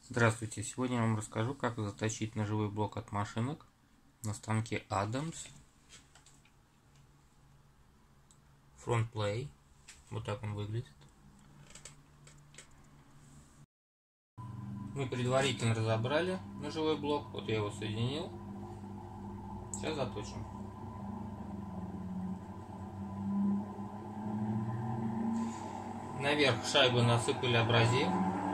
Здравствуйте! Сегодня я вам расскажу, как заточить ножевой блок от машинок на станке Adams Front Play. Вот так он выглядит. Мы предварительно разобрали ножевой блок. Вот я его соединил. Сейчас заточим. Наверх шайбы насыпали абразив.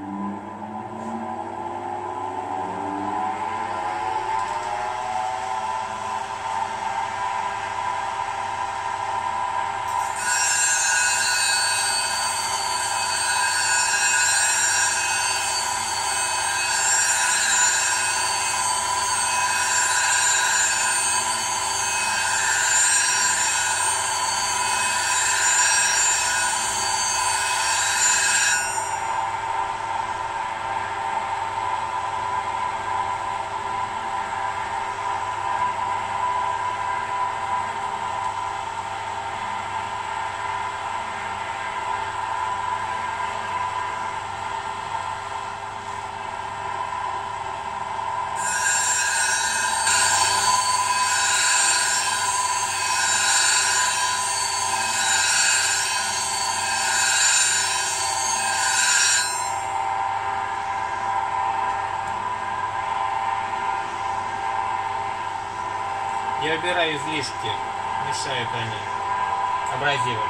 Я убираю излишки, мешают они абразивом.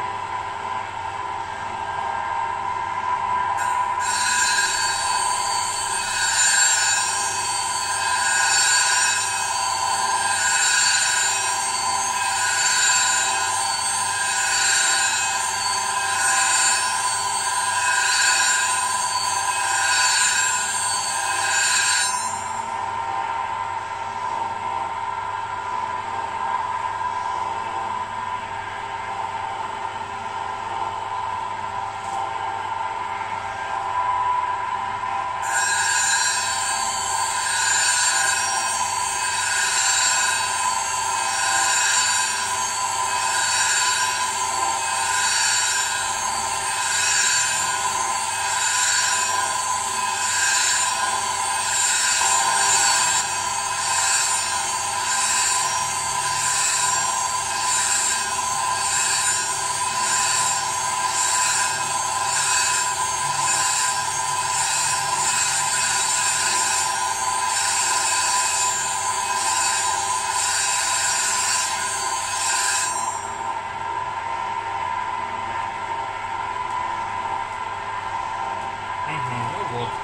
Ну вот.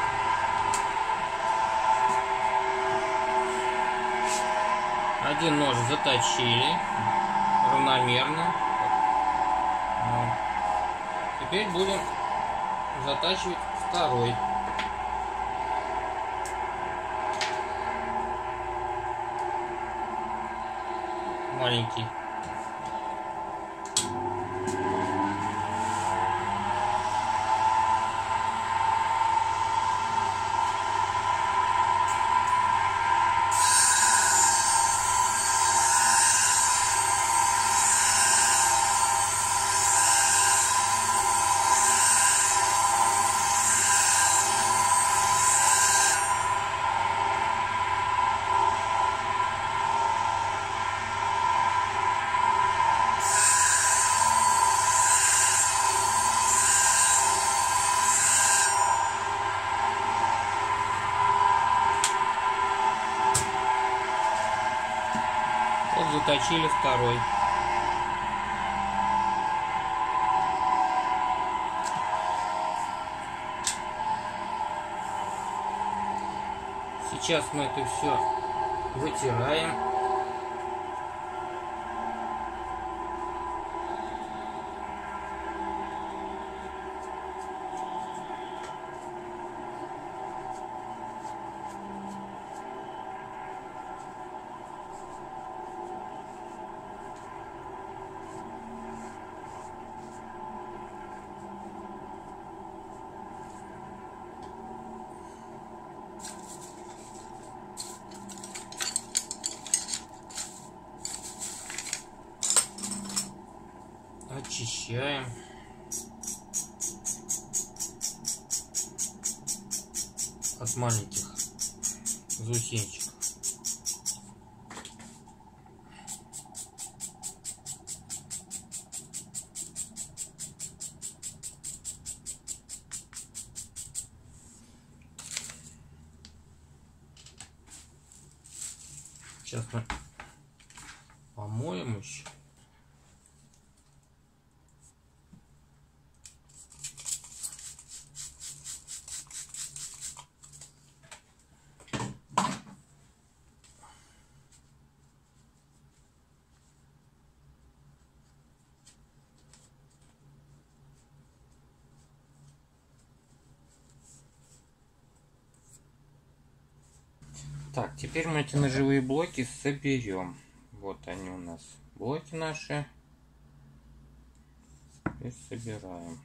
Один нож заточили равномерно. Теперь будем затачивать второй. Маленький. Вот заточили второй. Сейчас мы это все вытираем. Очищаем. от маленьких заусенчиков. Сейчас мы помоем еще. Так, теперь мы эти ножевые блоки соберем. Вот они у нас, блоки наши. Теперь собираем.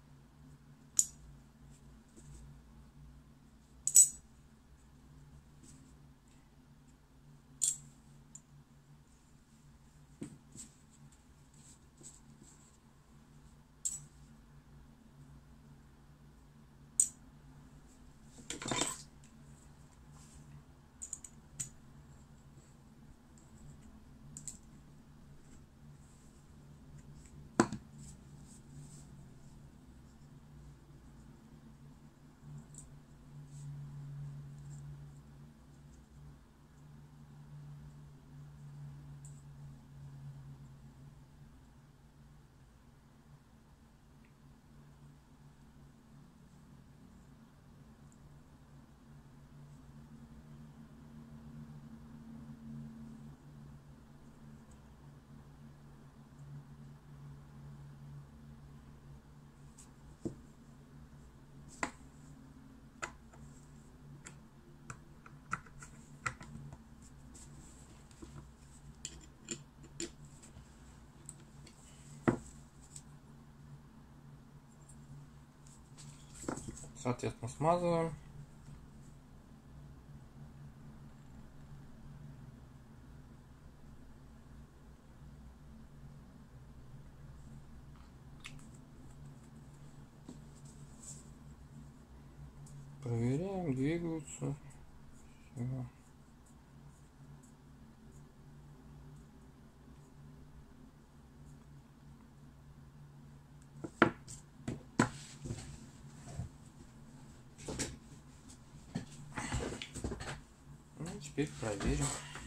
Соответственно, смазываем. Проверяем, двигаются. Всё. Ну, теперь проверим.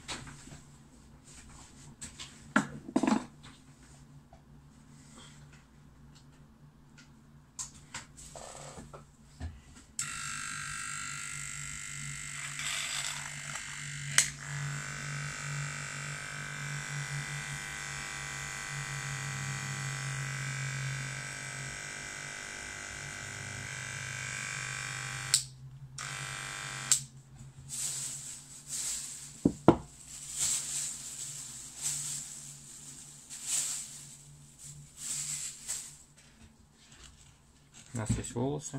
У нас есть волосы.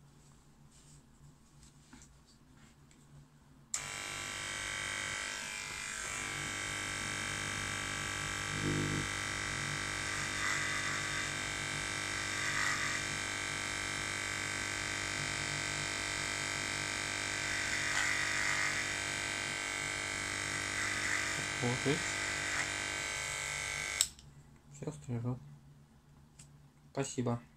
Вот и все стрижет. Спасибо.